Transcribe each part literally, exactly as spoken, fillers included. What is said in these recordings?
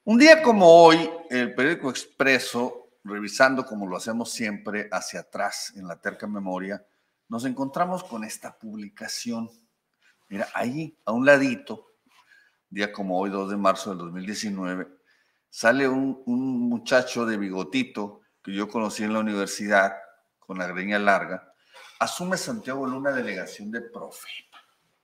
Un día como hoy, el periódico Expreso, revisando como lo hacemos siempre hacia atrás en la terca memoria, nos encontramos con esta publicación. Mira, ahí a un ladito, día como hoy, dos de marzo del dos mil diecinueve, sale un, un muchacho de bigotito que yo conocí en la universidad, con la greña larga. Asume Santiago Luna delegación de Profepa.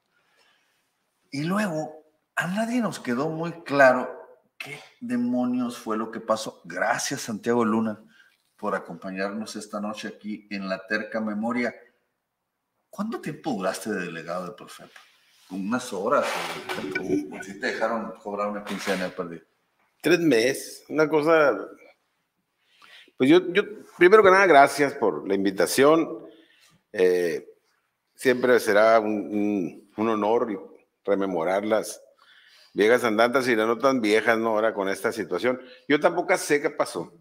Y luego, a nadie nos quedó muy claro qué demonios fue lo que pasó. Gracias, Santiago Luna, por acompañarnos esta noche aquí en la terca memoria. ¿Cuánto tiempo duraste de delegado de Profepa? ¿Unas horas? ¿O, o si te dejaron cobrar una quincena perdida? Tres meses, una cosa. Pues yo, yo, primero que nada, gracias por la invitación. Eh, siempre será un, un, un honor rememorar las viejas andanzas y las no tan viejas, ¿no? Ahora con esta situación. Yo tampoco sé qué pasó.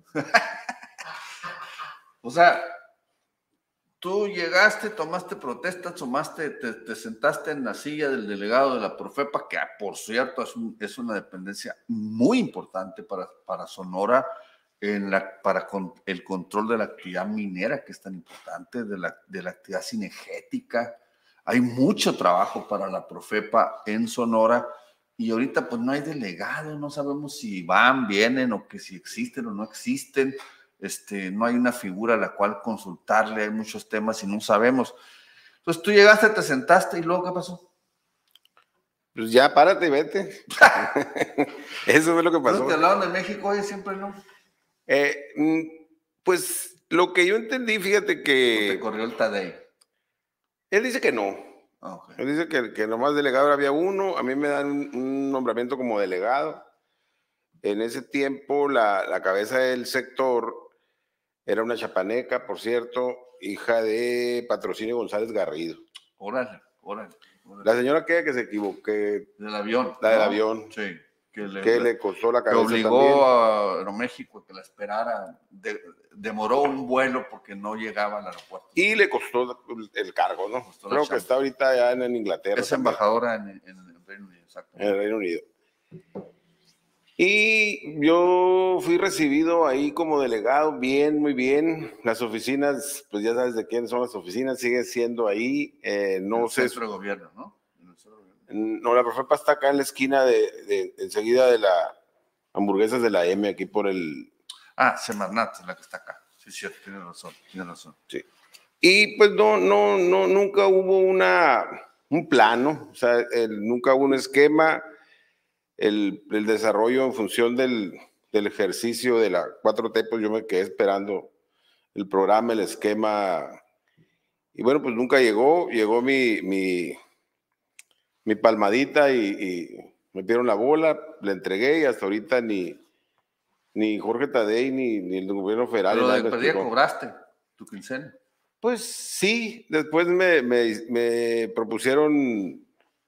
O sea, tú llegaste, tomaste protesta, tomaste, te, te sentaste en la silla del delegado de la Profepa, que por cierto es, un, es una dependencia muy importante para, para Sonora, en la, para con, el control de la actividad minera, que es tan importante, de la, de la actividad cinegética. Hay mucho trabajo para la Profepa en Sonora y ahorita pues no hay delegado, no sabemos si van, vienen o que si existen o no existen. Este, no hay una figura a la cual consultarle, hay muchos temas y no sabemos. Entonces tú llegaste, te sentaste y luego ¿qué pasó? Pues ya, párate y vete. Eso fue lo que pasó. ¿No te hablaban de México hoy siempre no? Eh, pues lo que yo entendí, fíjate que... ¿O te corrió el Tadei? Él dice que no. Okay. Él dice que, que nomás delegado había uno. A mí me dan un, un nombramiento como delegado. En ese tiempo la, la cabeza del sector era una chapaneca, por cierto, hija de Patrocinio González Garrido. Órale, órale. órale. La señora que, que se equivocó. Del avión. La del ¿no? avión. Sí. Que le, que le costó la cabeza que obligó también. a Aeroméxico a que la esperara. De, demoró un vuelo porque no llegaba al aeropuerto. Y le costó el cargo, ¿no? Creo que está ahorita ya en, en Inglaterra. Es también. Embajadora en, en, en el Reino Unido, exacto. En el Reino Unido. Y yo fui recibido ahí como delegado, bien, muy bien. Las oficinas, pues ya sabes de quién son las oficinas, siguen siendo ahí. Eh, no el sé. Centro de Gobierno, ¿no? En el centro de gobierno. No, la Profepa está acá en la esquina de, de, de enseguida de la hamburguesas de la M, aquí por el... Ah, Semarnat, es la que está acá. Sí, cierto, tiene razón, tiene razón. Sí. Y pues no, no, no, nunca hubo una, un plano, o sea, el, nunca hubo un esquema, el, el desarrollo en función del, del ejercicio de la cuatro T, pues yo me quedé esperando el programa, el esquema, y bueno, pues nunca llegó, llegó mi, mi, mi palmadita y, y me pidieron la bola, le entregué y hasta ahorita ni, ni Jorge Tadei ni, ni el gobierno federal. Pero de perdida cobraste tu quincena. Pues sí, después me, me, me propusieron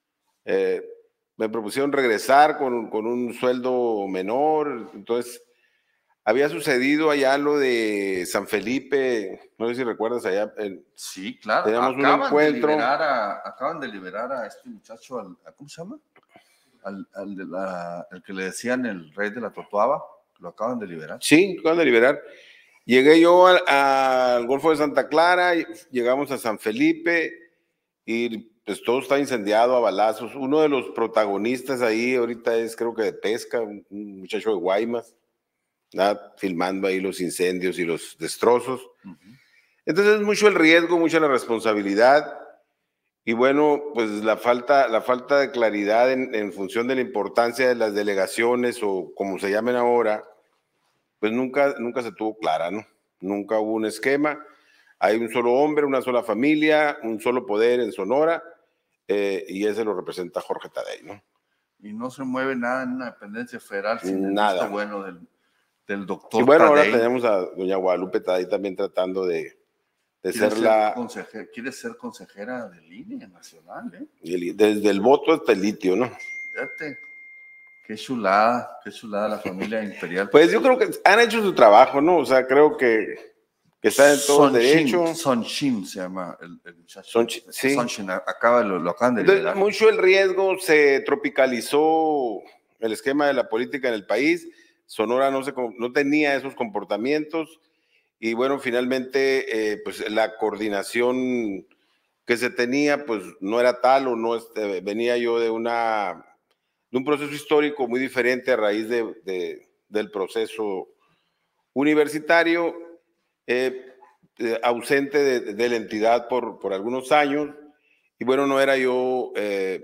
eh, me propusieron regresar con, con un sueldo menor, entonces había sucedido allá lo de San Felipe, no sé si recuerdas allá. El, sí, claro. Teníamos acaban un encuentro. De liberar a, acaban de liberar a este muchacho, al, a, ¿cómo se llama? Al, al, de la, el que le decían el rey de la Totoaba, lo acaban de liberar. Sí, acaban de liberar. Llegué yo al, al Golfo de Santa Clara, llegamos a San Felipe y pues todo está incendiado a balazos. Uno de los protagonistas ahí ahorita es creo que de pesca, un, un muchacho de Guaymas, ¿verdad? Filmando ahí los incendios y los destrozos. Uh-huh. Entonces es mucho el riesgo, mucha la responsabilidad y bueno, pues la falta, la falta de claridad en, en función de la importancia de las delegaciones o como se llamen ahora, pues nunca, nunca se tuvo clara, ¿no? Nunca hubo un esquema. Hay un solo hombre, una sola familia, un solo poder en Sonora, eh, y ese lo representa Jorge Tadei, ¿no? Y no se mueve nada en una dependencia federal sin nada. el visto bueno del, del doctor Y bueno, Tadei. ahora tenemos a doña Guadalupe Tadei también tratando de, de ser, ser la... Consejera, quiere ser consejera del I N E nacional, ¿eh? Desde el voto hasta el litio, ¿no? Fíjate. Qué chulada, qué chulada la familia imperial. Pues yo creo que han hecho su trabajo, ¿no? O sea, creo que, que está en todo el derecho. Sonshim se llama el, el muchacho. Sonshim, sí. Sonshim, acaba, lo, lo acaban de Entonces, liberar. mucho el riesgo se tropicalizó el esquema de la política en el país. Sonora no, se, no tenía esos comportamientos y bueno, finalmente eh, pues la coordinación que se tenía pues no era tal o no este, venía yo de, una, de un proceso histórico muy diferente a raíz de, de, del proceso universitario, eh, eh, ausente de, de la entidad por, por algunos años y bueno, no era yo eh,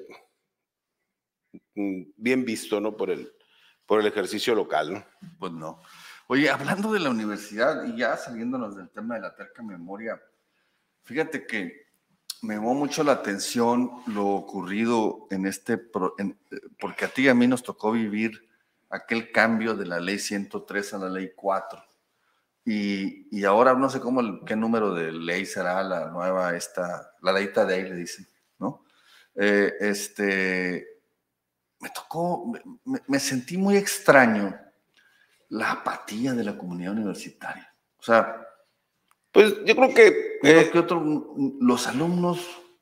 bien visto, ¿no? Por el, por el ejercicio local, ¿no? Pues no. Oye, hablando de la universidad y ya saliéndonos del tema de la terca memoria, fíjate que me llamó mucho la atención lo ocurrido en este, pro, en, porque a ti y a mí nos tocó vivir aquel cambio de la ley ciento tres a la ley cuatro. Y, y ahora no sé cómo, qué número de ley será la nueva, esta, la leita de ahí le dicen, ¿no? Eh, este, me tocó, me, me sentí muy extraño la apatía de la comunidad universitaria. O sea, pues yo creo que... Eh, que otro, los alumnos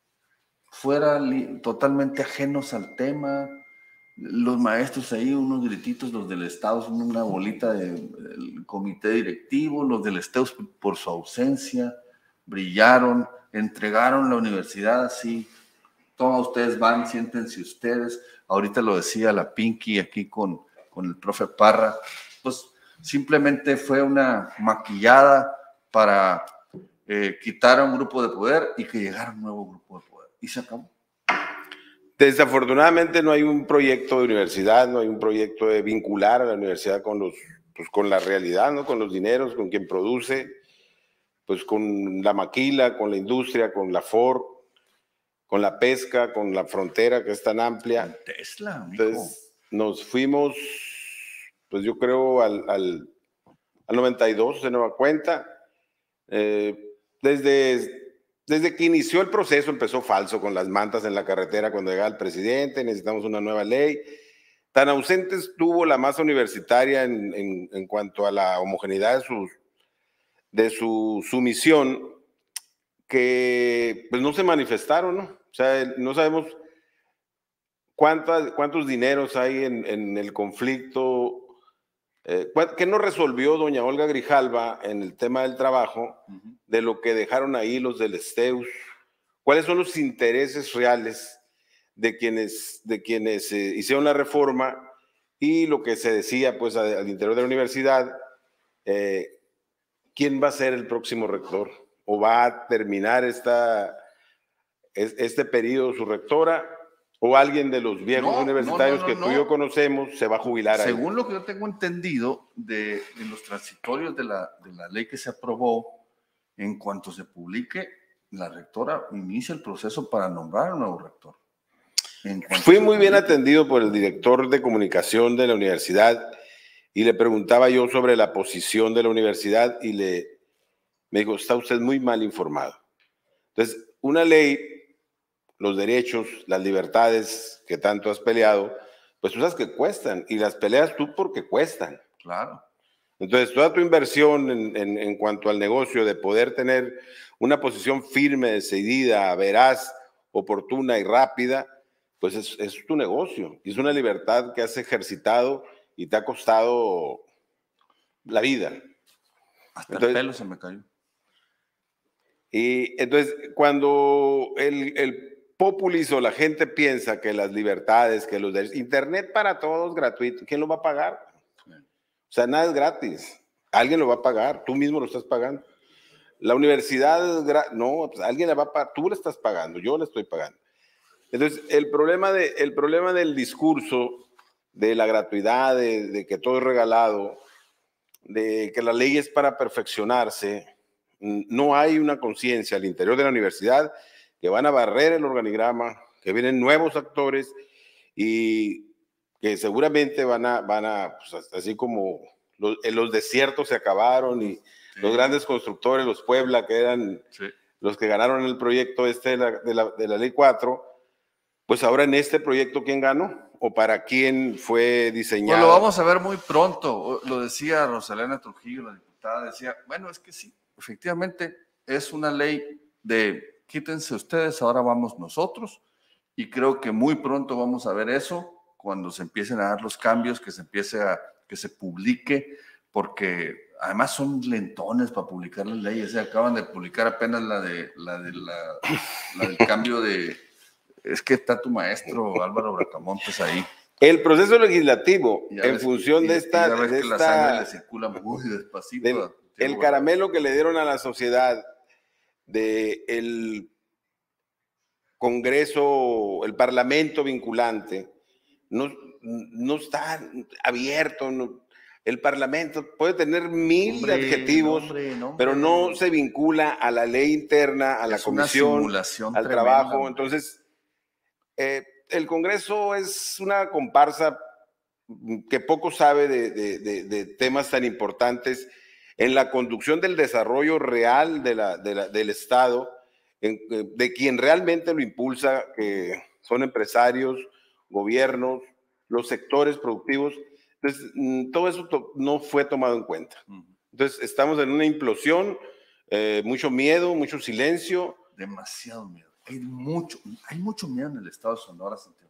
fueran totalmente ajenos al tema, los maestros ahí, unos grititos, los del Estado, una bolita del comité directivo, los del Estado por su ausencia, brillaron, entregaron la universidad así, todos ustedes van, siéntense ustedes, ahorita lo decía la Pinky aquí con, con el profe Parra, pues simplemente fue una maquillada para eh, quitar a un grupo de poder y que llegara un nuevo grupo de poder, y se acabó. Desafortunadamente no hay un proyecto de universidad, no hay un proyecto de vincular a la universidad con, los, pues con la realidad, ¿no? Con los dineros, con quien produce, pues con la maquila, con la industria, con la Ford, con la pesca, con la frontera que es tan amplia. Tesla, mijo. Entonces nos fuimos, pues yo creo al, al, al noventa y dos, de nueva cuenta. Eh, desde... Desde que inició el proceso empezó falso con las mantas en la carretera cuando llegaba el presidente, necesitamos una nueva ley. Tan ausente estuvo la masa universitaria en, en, en cuanto a la homogeneidad de su, de su sumisión que pues no se manifestaron, ¿no? O sea, no sabemos cuántas, cuántos dineros hay en, en el conflicto. Eh, ¿Qué no resolvió doña Olga Grijalva en el tema del trabajo uh-huh. de lo que dejaron ahí los del Esteus? ¿Cuáles son los intereses reales de quienes, de quienes eh, hicieron la reforma y lo que se decía pues a, al interior de la universidad? Eh, ¿Quién va a ser el próximo rector? ¿O va a terminar esta, este periodo su rectora? ¿O alguien de los viejos no, universitarios no, no, no, que tú y yo conocemos se va a jubilar ahí? Según lo que yo tengo entendido de, de los transitorios de la, de la ley que se aprobó, en cuanto se publique, la rectora inicia el proceso para nombrar un nuevo rector. Fui muy bien atendido por el director de comunicación de la universidad y le preguntaba yo sobre la posición de la universidad y le, me dijo, está usted muy mal informado. Entonces, una ley... los derechos, las libertades que tanto has peleado, pues tú sabes que cuestan y las peleas tú porque cuestan. Claro. Entonces, toda tu inversión en, en, en cuanto al negocio de poder tener una posición firme, decidida, veraz, oportuna y rápida, pues es, es tu negocio y es una libertad que has ejercitado y te ha costado la vida. Hasta entonces, el pelo se me cayó. Y entonces, cuando el, el populis o la gente piensa que las libertades, que los derechos, internet para todos gratuito, ¿quién lo va a pagar? O sea, nada es gratis, alguien lo va a pagar, tú mismo lo estás pagando. La universidad, no, pues alguien la va a pagar, tú la estás pagando, yo la estoy pagando. Entonces, el problema, de, el problema del discurso de la gratuidad, de, de que todo es regalado, de que la ley es para perfeccionarse, no hay una conciencia al interior de la universidad que van a barrer el organigrama, que vienen nuevos actores y que seguramente van a, van a pues así como los, los desiertos se acabaron y sí. los grandes constructores, los Puebla, que eran sí. los que ganaron el proyecto este de la, de, la, de la ley cuatro, pues ahora en este proyecto, ¿quién ganó? ¿O para quién fue diseñado? Pues lo vamos a ver muy pronto, lo decía Rosalena Trujillo, la diputada, decía, bueno, es que sí, efectivamente es una ley de quítense ustedes, ahora vamos nosotros, y creo que muy pronto vamos a ver eso cuando se empiecen a dar los cambios, que se empiece a, que se publique, porque además son lentones para publicar las leyes. Se acaban de publicar apenas la de la de la, la del cambio de, es que está tu maestro Álvaro Bracamontes ahí. El proceso legislativo, en función que, de esta, ya ves de que esta, la sangre le circula muy despacito. del, el caramelo que le dieron a la sociedad de el Congreso, el Parlamento vinculante, no, no está abierto. No, el Parlamento puede tener mil hombre, adjetivos, hombre, hombre, pero no se vincula a la ley interna, a la comisión, al tremenda, trabajo. Hombre. Entonces, eh, el Congreso es una comparsa que poco sabe de, de, de, de temas tan importantes en la conducción del desarrollo real de la, de la, del Estado, en, de quien realmente lo impulsa, que son empresarios, gobiernos, los sectores productivos. Entonces, todo eso to no fue tomado en cuenta. Entonces, estamos en una implosión, eh, mucho miedo, mucho silencio. Demasiado miedo. Hay mucho, hay mucho miedo en el estado de Sonora, Santiago.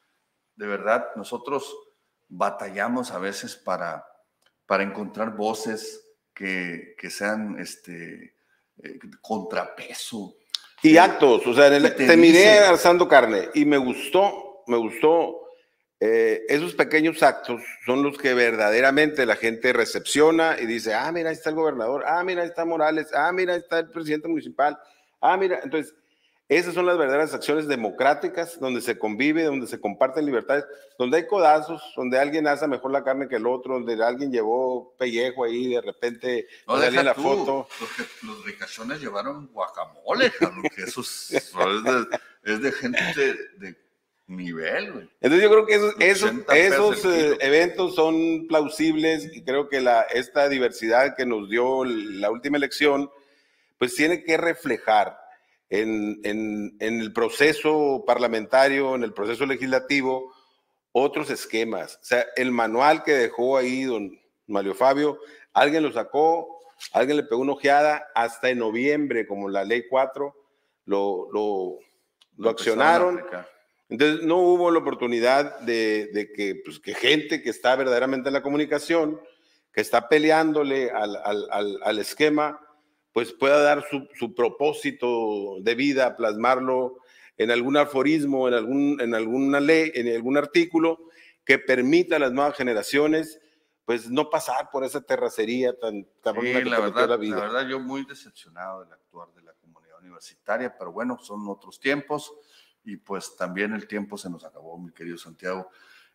De verdad, nosotros batallamos a veces para, para encontrar voces que, que sean este, eh, contrapeso. Y que, actos, o sea, el, te, te miré alzando carne y me gustó, me gustó. Eh, esos pequeños actos son los que verdaderamente la gente recepciona y dice, ah, mira, ahí está el gobernador, ah, mira, ahí está Morales, ah, mira, ahí está el presidente municipal, ah, mira, entonces, esas son las verdaderas acciones democráticas, donde se convive, donde se comparten libertades, donde hay codazos, donde alguien asa mejor la carne que el otro, donde alguien llevó pellejo ahí, de repente no salía la tú. foto. Los, que, los ricachones llevaron guacamole, que eso es, es, de, es de gente de, de nivel, güey. Entonces yo creo que esos, esos, esos eh, eventos son plausibles y creo que la, esta diversidad que nos dio la última elección, pues tiene que reflejar En, en, en el proceso parlamentario, en el proceso legislativo, otros esquemas. O sea, el manual que dejó ahí don Mario Fabio, alguien lo sacó, alguien le pegó una ojeada, hasta en noviembre, como la ley cuatro, lo, lo, lo accionaron. Entonces no hubo la oportunidad de, de que, pues, que gente que está verdaderamente en la comunicación, que está peleándole al, al, al, al esquema, pues pueda dar su, su propósito de vida, plasmarlo en algún aforismo, en, algún, en alguna ley, en algún artículo que permita a las nuevas generaciones pues no pasar por esa terracería tan cabrona sí, que la verdad, la vida. La verdad, yo muy decepcionado del actuar de la comunidad universitaria, pero bueno, son otros tiempos y pues también el tiempo se nos acabó, mi querido Santiago.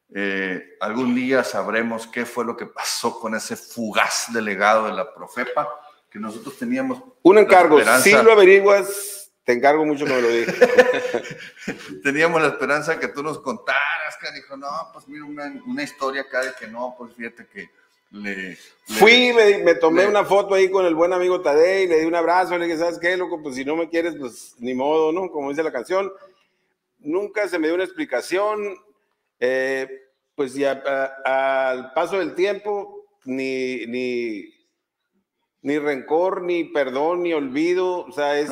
Eh, algún día sabremos qué fue lo que pasó con ese fugaz delegado de la Profepa, que nosotros teníamos un encargo, si lo averiguas, te encargo mucho que me lo digas. Teníamos la esperanza que tú nos contaras, que dijo, no, pues mira, una, una historia acá de que no, pues fíjate que le... Fui, le, me, me tomé le, una foto ahí con el buen amigo Tadei, le di un abrazo, le dije, ¿sabes qué, loco? Pues si no me quieres, pues ni modo, ¿no? Como dice la canción. Nunca se me dio una explicación, eh, pues ya al paso del tiempo, ni... ni ni rencor, ni perdón, ni olvido, o sea, es,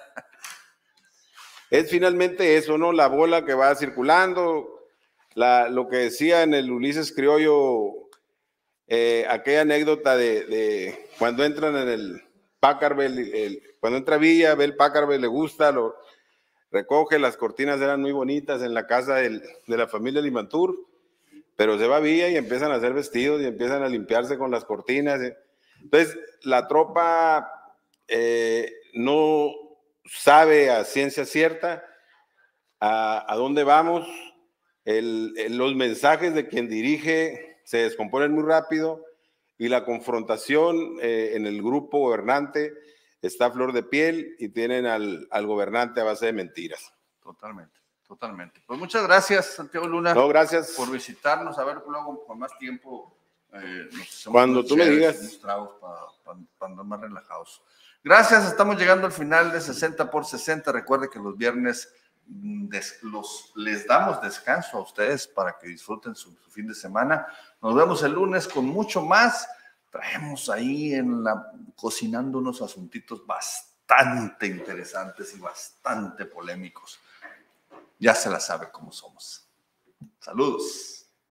es finalmente eso, ¿no? La bola que va circulando, la, lo que decía en el Ulises Criollo, eh, aquella anécdota de, de cuando entran en el Packard, el, el, cuando entra Villa, ve el Packard, le gusta, lo recoge, las cortinas eran muy bonitas en la casa del, de la familia Limantur, pero se va a Villa y empiezan a hacer vestidos y empiezan a limpiarse con las cortinas, ¿eh? Entonces, la tropa eh, no sabe a ciencia cierta a, a dónde vamos. El, el, los mensajes de quien dirige se descomponen muy rápido y la confrontación eh, en el grupo gobernante está a flor de piel y tienen al, al gobernante a base de mentiras. Totalmente, totalmente. Pues muchas gracias, Santiago Luna. No, gracias. Por visitarnos. A ver, luego con más tiempo. Eh, Cuando tú me digas, unos tragos para pa, pa andar más relajados. Gracias, estamos llegando al final de sesenta por sesenta. Recuerde que los viernes des, los, les damos descanso a ustedes para que disfruten su, su fin de semana. Nos vemos el lunes con mucho más. Traemos ahí en la cocinando unos asuntitos bastante interesantes y bastante polémicos. Ya se la sabe cómo somos. Saludos.